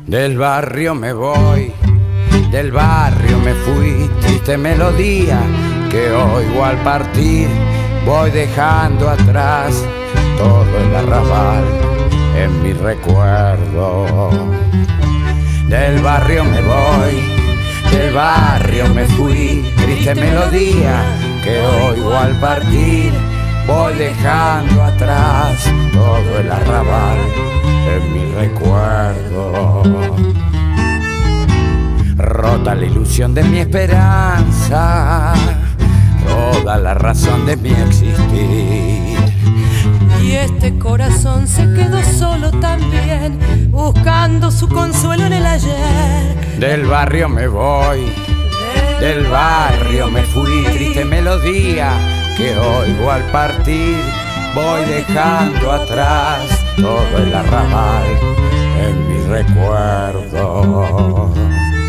Del barrio me voy, del barrio me fui, triste melodía que oigo al partir. Voy dejando atrás todo el arrabal en mi recuerdo. Del barrio me voy, del barrio me fui, triste melodía que oigo al partir. Voy dejando atrás todo el arrabal en mi recuerdo. Rota la ilusión de mi esperanza, toda la razón de mi existir. Y este corazón se quedó solo también, buscando su consuelo en el ayer. Del barrio me voy, del barrio me fui, triste melodía que oigo al partir. Voy dejando atrás todo el arrabal en mi recuerdo.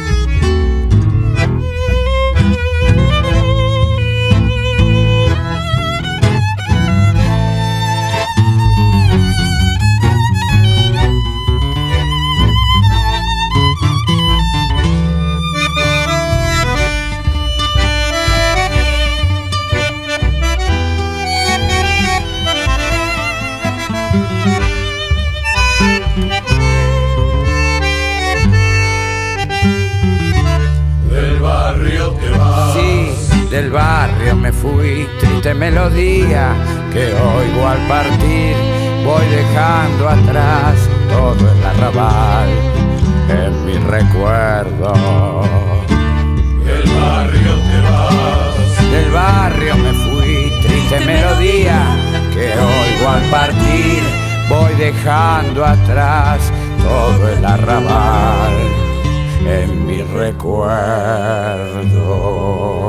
Del barrio me fui, triste melodía que oigo al partir. Voy dejando atrás todo el arrabal en mi recuerdo. Del barrio te vas, del barrio me fui, triste melodía que oigo al partir. Voy dejando atrás todo el arrabal en mi recuerdo.